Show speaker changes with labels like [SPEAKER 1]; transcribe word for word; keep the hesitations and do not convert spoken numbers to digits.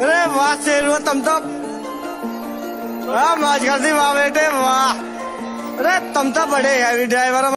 [SPEAKER 1] अरे वाह शेरू तुम तो वाह मौज कर दी वाह बेटे वाह। अरे तुम तो बड़े हैवी ड्राइवर